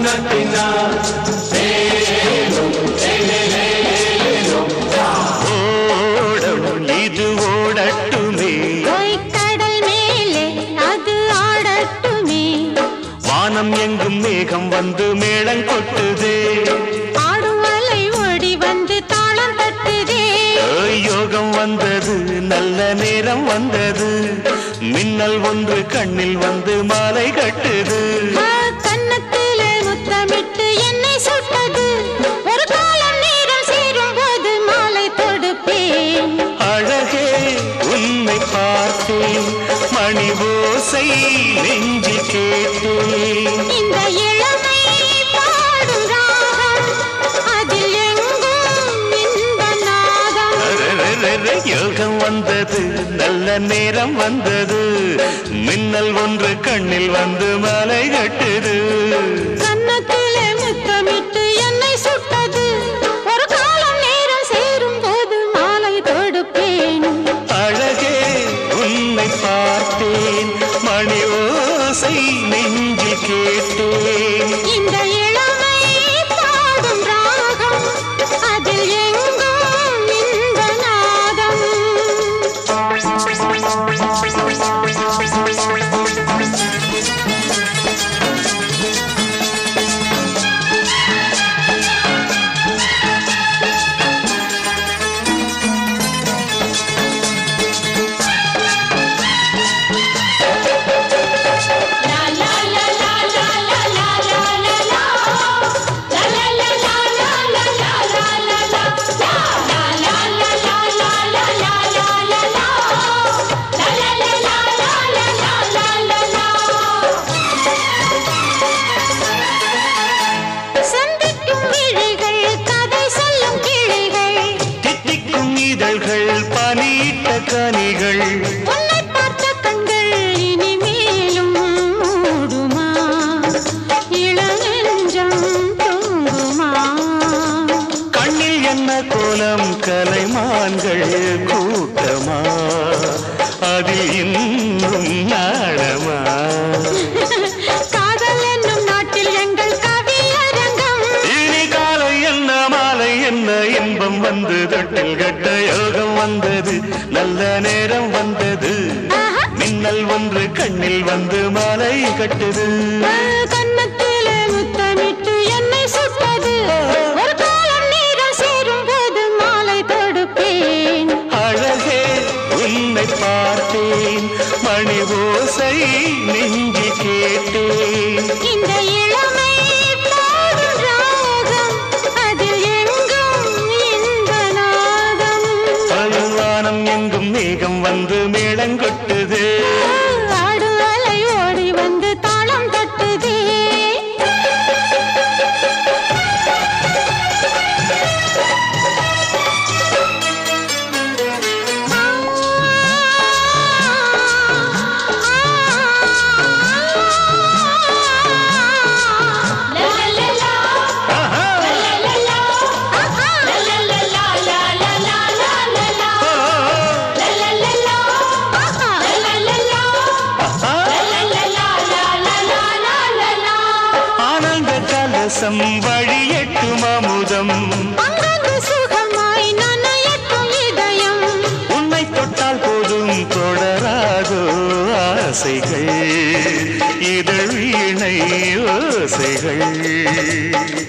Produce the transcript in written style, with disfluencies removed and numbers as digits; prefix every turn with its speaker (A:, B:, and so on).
A: ஓடம் இது ஓடட்டுமே,
B: கடல் மேலே அது ஆடட்டுமே,
A: வானம் எங்கும் மேகம் வந்து மேளம் கொட்டுதே,
B: ஆடும் அலை ஓடி வந்து தாளம் தட்டுதே,
A: யோகம் வந்தது நல்ல நேரம் வந்தது, மின்னல் ஒன்று கண்ணில் வந்து மாலை கட்டுது,
B: கன்னத்திலே முத்தமிட்டு என்னை சுட்டது, ஒரு காலம் நேரம் சேரும் போது மாலை தொடுப்பேன்.
A: அழகே உன்னை பார்த்தேன், மணி ஓசை நெஞ்சில் கேட்டேன்,
B: இந்த இளமை பாடும் ராகம், அதில் எங்கும் இன்ப நாதம்.
A: யோகம் வந்தது நல்ல நேரம் வந்தது, மின்னல் ஒன்று கண்ணில் வந்து மாலை கட்டுது,
B: கன்னத்திலே முத்தமிட்டு என்னை சுட்டது, ஒரு காலம் நேரம் சேரும் போது மாலை தொடுப்பேன்.
A: அழகே உன்னை பார்த்தேன், மணி ஓசை நெஞ்சில் கேட்டேன்,
B: இந்த இளமை பாடும் ராகம், அதில் எங்கும் இன்ப நாதம். சந்திக்கும் விழிகள் கதை சொல்லும் கிளிகள்,
A: தித்திக்கும் இதழ்கள் பனியிட்ட கனிகள்,
B: உன்னை பார்த்த கண்கள் இனிமேலும் மூடுமா, இளநெஞ்சம் தூங்குமா,
A: கண்ணில் என்ன கோலம் கலைமான்கள் கூட்டமா, அதில் இன்னும் நாடமா,
B: காதல் என்னும் நாட்டில் எங்கள் கவியரங்கம்,
A: இனி காலை என்ன மாலை என்ன இன்பம் வந்து தொட்டில் கட்ட யோகம் வந்தது நல்ல நேரம் வந்தது, மின்னல் ஒன்று கண்ணில் வந்து மாலை கட்டுது,
B: கன்னத்திலே முத்தமிட்டு என்னை சுட்டது, ஒரு காலம் நேரம் சேரும் போது மாலை தொடுப்பேன்.
A: அழகே உன்னை பார்த்தேன், மணி ஓசை நெஞ்சி கேட்டேன்,
B: இந்த இளமை பாடும் ராகம், அதில் எங்கும் இன்ப நாதம்.
A: பழுவானம் எங்கும் மேகம் வந்து மேளங்கொட்டுது,
B: ஆடும் அலை ஓடி வந்து தாளம் தட்டுதே,
A: ஆனந்த கலசம் வழியெட்டும் அமுதம்,
B: அங்கங்கு சுகமாய் நனையட்டும் இதயம்,
A: உன்னை தொட்டால் போதும் தொடராதோ ஆசைகள், இதழ் வீணை ஓசைகள்.